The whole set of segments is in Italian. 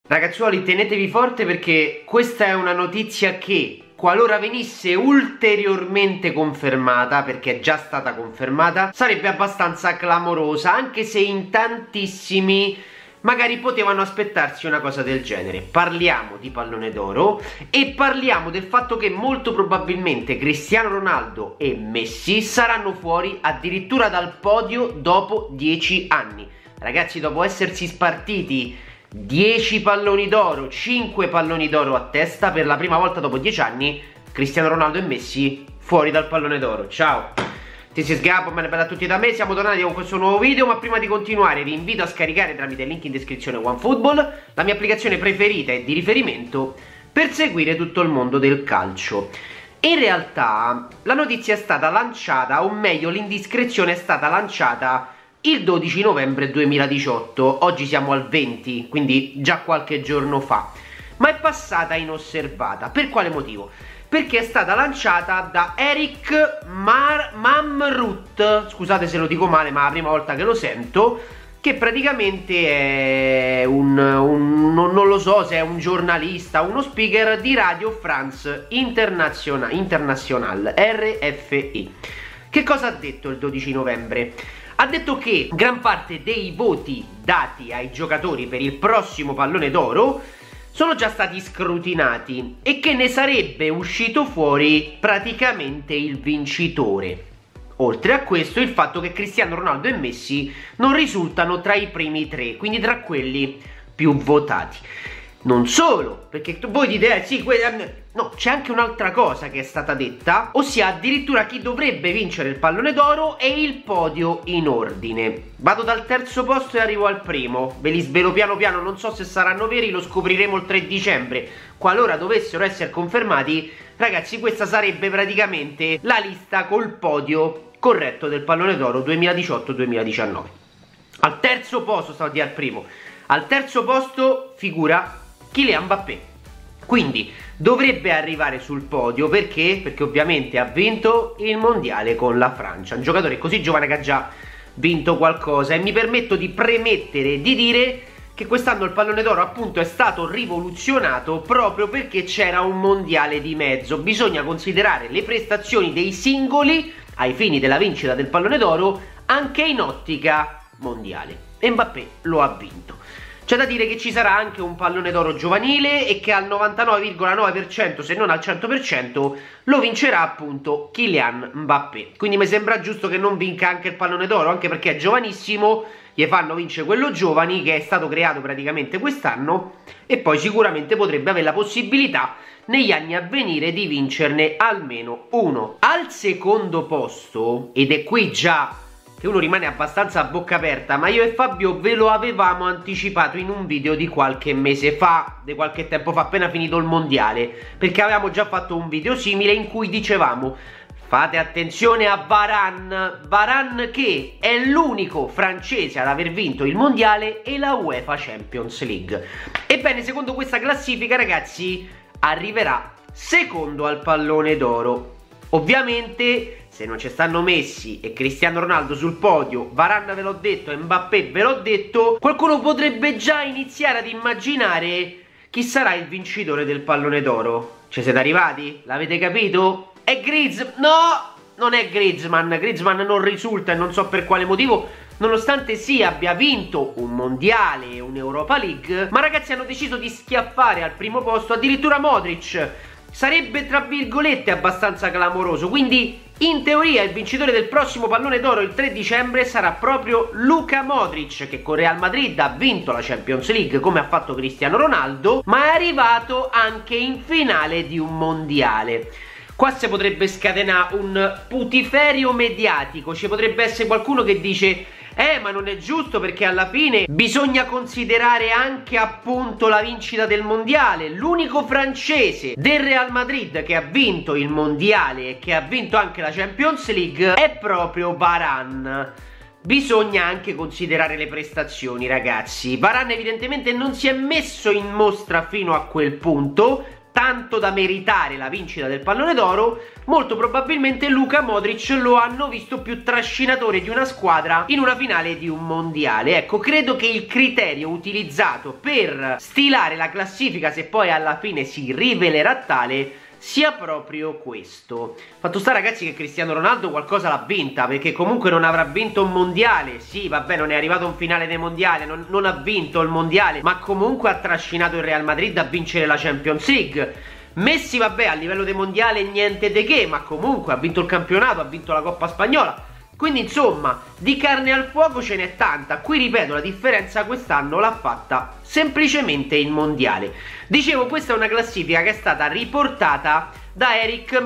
Ragazzuoli, tenetevi forte perché questa è una notizia che, qualora venisse ulteriormente confermata, perché è già stata confermata, sarebbe abbastanza clamorosa, anche se in tantissimi magari potevano aspettarsi una cosa del genere. Parliamo di pallone d'oro e parliamo del fatto che molto probabilmente Cristiano Ronaldo e Messi saranno fuori addirittura dal podio dopo 10 anni. Ragazzi, dopo essersi spartiti 10 palloni d'oro, 5 palloni d'oro a testa, per la prima volta dopo 10 anni Cristiano Ronaldo e Messi fuori dal pallone d'oro. Ciao, this is Gabbo, bene bella a tutti da me, siamo tornati con questo nuovo video. Ma prima di continuare vi invito a scaricare tramite il link in descrizione OneFootball, la mia applicazione preferita e di riferimento per seguire tutto il mondo del calcio. In realtà la notizia è stata lanciata, o meglio l'indiscrezione è stata lanciata il 12 novembre 2018, oggi siamo al 20, quindi già qualche giorno fa, ma è passata inosservata. Per quale motivo? Perché è stata lanciata da Eric Mamrut, scusate se lo dico male ma è la prima volta che lo sento, che praticamente è non lo so se è un giornalista, uno speaker di Radio France International, RFI. Che cosa ha detto il 12 novembre? Ha detto che gran parte dei voti dati ai giocatori per il prossimo pallone d'oro sono già stati scrutinati e che ne sarebbe uscito fuori praticamente il vincitore. Oltre a questo, il fatto che Cristiano Ronaldo e Messi non risultano tra i primi tre, quindi tra quelli più votati. Non solo, perché voi dite, sì, no, c'è anche un'altra cosa che è stata detta, ossia addirittura chi dovrebbe vincere il pallone d'oro e il podio in ordine. Vado dal terzo posto e arrivo al primo, ve li svelo piano piano, non so se saranno veri, lo scopriremo il 3 dicembre. Qualora dovessero essere confermati, ragazzi, questa sarebbe praticamente la lista col podio corretto del pallone d'oro 2018-2019. Al terzo posto, stavo a dire al primo, al terzo posto figura Kylian Mbappé, quindi dovrebbe arrivare sul podio perché ovviamente ha vinto il mondiale con la Francia, un giocatore così giovane che ha già vinto qualcosa. E mi permetto di premettere di dire che quest'anno il pallone d'oro appunto è stato rivoluzionato proprio perché c'era un mondiale di mezzo. Bisogna considerare le prestazioni dei singoli ai fini della vincita del pallone d'oro anche in ottica mondiale, e Mbappé lo ha vinto. C'è da dire che ci sarà anche un pallone d'oro giovanile e che al 99,9%, se non al 100%, lo vincerà appunto Kylian Mbappé. Quindi mi sembra giusto che non vinca anche il pallone d'oro, anche perché è giovanissimo, gli fanno vincere quello giovani che è stato creato praticamente quest'anno, e poi sicuramente potrebbe avere la possibilità negli anni a venire di vincerne almeno uno. Al secondo posto, ed è qui già che uno rimane abbastanza a bocca aperta, ma io e Fabio ve lo avevamo anticipato in un video di qualche mese fa, di qualche tempo fa, appena finito il mondiale, perché avevamo già fatto un video simile in cui dicevamo: fate attenzione a Varane che è l'unico francese ad aver vinto il mondiale e la UEFA Champions League. Ebbene, secondo questa classifica, ragazzi, arriverà secondo al pallone d'oro. Ovviamente se non ci stanno Messi e Cristiano Ronaldo sul podio, Varane ve l'ho detto e Mbappé ve l'ho detto, qualcuno potrebbe già iniziare ad immaginare chi sarà il vincitore del pallone d'oro. Ci siete arrivati? L'avete capito? È Griezmann? No! Non è Griezmann. Griezmann non risulta e non so per quale motivo, nonostante sì abbia vinto un mondiale e un'Europa League. Ma ragazzi, hanno deciso di schiaffare al primo posto addirittura Modric. Sarebbe tra virgolette abbastanza clamoroso, quindi in teoria il vincitore del prossimo pallone d'oro il 3 dicembre sarà proprio Luka Modric, che con Real Madrid ha vinto la Champions League come ha fatto Cristiano Ronaldo, ma è arrivato anche in finale di un mondiale. Qua si potrebbe scatenare un putiferio mediatico, ci potrebbe essere qualcuno che dice: ma non è giusto perché alla fine bisogna considerare anche appunto la vincita del mondiale. L'unico francese del Real Madrid che ha vinto il mondiale e che ha vinto anche la Champions League è proprio Varane. Bisogna anche considerare le prestazioni, ragazzi. Varane evidentemente non si è messo in mostra fino a quel punto, tanto da meritare la vincita del pallone d'oro, molto probabilmente Luka Modric lo hanno visto più trascinatore di una squadra in una finale di un mondiale. Ecco, credo che il criterio utilizzato per stilare la classifica, se poi alla fine si rivelerà tale, sia proprio questo. Fatto sta, ragazzi, che Cristiano Ronaldo qualcosa l'ha vinta, perché comunque non avrà vinto un mondiale. Sì, vabbè, non è arrivato a un finale dei mondiali, non ha vinto il mondiale, ma comunque ha trascinato il Real Madrid a vincere la Champions League. Messi, vabbè, a livello dei mondiali niente di che, ma comunque ha vinto il campionato, ha vinto la Coppa Spagnola. Quindi insomma, di carne al fuoco ce n'è tanta. Qui ripeto, la differenza quest'anno l'ha fatta semplicemente il mondiale. Dicevo, questa è una classifica che è stata riportata da Eric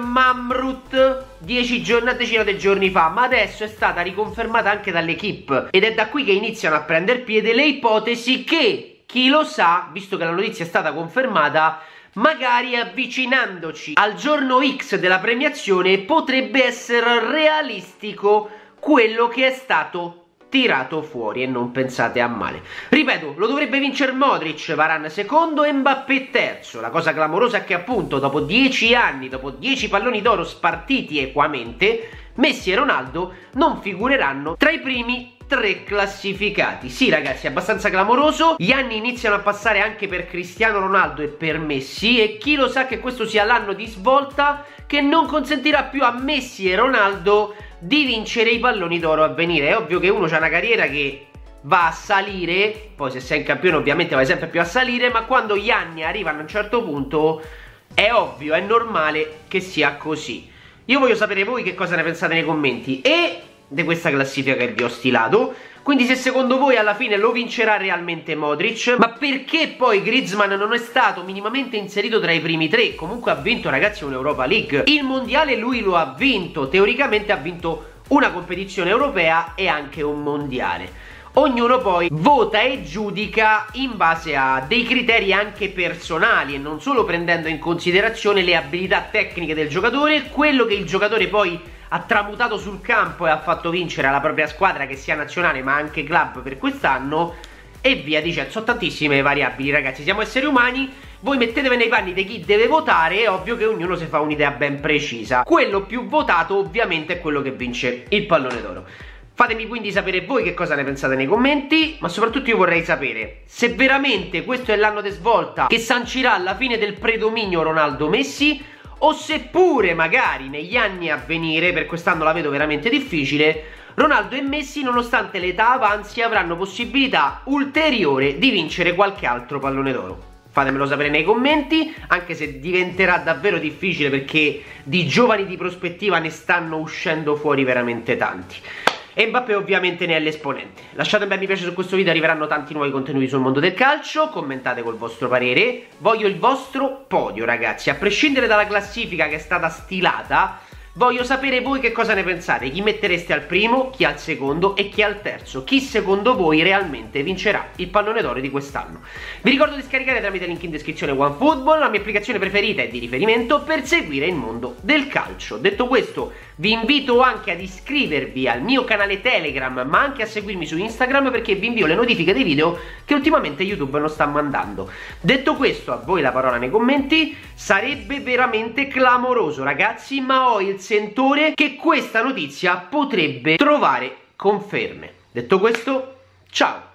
Mamrut una decina di giorni fa, ma adesso è stata riconfermata anche dall'Equipe, ed è da qui che iniziano a prendere piede le ipotesi che, chi lo sa, visto che la notizia è stata confermata, magari avvicinandoci al giorno X della premiazione potrebbe essere realistico quello che è stato tirato fuori, e non pensate a male. Ripeto, lo dovrebbe vincere Modric, Varane secondo e Mbappé terzo. La cosa clamorosa è che appunto dopo 10 anni, dopo 10 palloni d'oro spartiti equamente, Messi e Ronaldo non figureranno tra i primi 3 classificati. Sì, ragazzi, è abbastanza clamoroso. Gli anni iniziano a passare anche per Cristiano Ronaldo e per Messi, e chi lo sa che questo sia l'anno di svolta che non consentirà più a Messi e Ronaldo di vincere i palloni d'oro a venire. È ovvio che uno ha una carriera che va a salire, poi se sei in campione ovviamente vai sempre più a salire, ma quando gli anni arrivano a un certo punto è ovvio, è normale che sia così. Io voglio sapere voi che cosa ne pensate nei commenti e di questa classifica che vi ho stilato. Quindi se secondo voi alla fine lo vincerà realmente Modric, ma perché poi Griezmann non è stato minimamente inserito tra i primi 3? Comunque ha vinto, ragazzi, un'Europa League. Il mondiale lui lo ha vinto, teoricamente ha vinto una competizione europea e anche un mondiale. Ognuno poi vota e giudica in base a dei criteri anche personali e non solo prendendo in considerazione le abilità tecniche del giocatore, quello che il giocatore poi ha tramutato sul campo e ha fatto vincere alla propria squadra, che sia nazionale ma anche club per quest'anno, e via dicendo. Sono tantissime variabili, ragazzi, siamo esseri umani. Voi mettetevi nei panni di chi deve votare, è ovvio che ognuno si fa un'idea ben precisa. Quello più votato ovviamente è quello che vince il pallone d'oro. Fatemi quindi sapere voi che cosa ne pensate nei commenti, ma soprattutto io vorrei sapere se veramente questo è l'anno di svolta che sancirà la fine del predominio Ronaldo-Messi, o seppure magari negli anni a venire, per quest'anno la vedo veramente difficile, Ronaldo e Messi, nonostante l'età avanzi, avranno possibilità ulteriore di vincere qualche altro pallone d'oro. Fatemelo sapere nei commenti, anche se diventerà davvero difficile perché di giovani di prospettiva ne stanno uscendo fuori veramente tanti. E Mbappé ovviamente ne è l'esponente. Lasciate un bel mi piace su questo video, arriveranno tanti nuovi contenuti sul mondo del calcio. Commentate col vostro parere. Voglio il vostro podio, ragazzi. A prescindere dalla classifica che è stata stilata, voglio sapere voi che cosa ne pensate. Chi mettereste al primo, chi al secondo e chi al terzo. Chi secondo voi realmente vincerà il pallone d'oro di quest'anno. Vi ricordo di scaricare tramite il link in descrizione OneFootball, la mia applicazione preferita e di riferimento per seguire il mondo del calcio. Detto questo, vi invito anche ad iscrivervi al mio canale Telegram, ma anche a seguirmi su Instagram, perché vi invio le notifiche dei video che ultimamente YouTube non sta mandando. Detto questo, a voi la parola nei commenti. Sarebbe veramente clamoroso, ragazzi, ma ho il sentore che questa notizia potrebbe trovare conferme. Detto questo, ciao!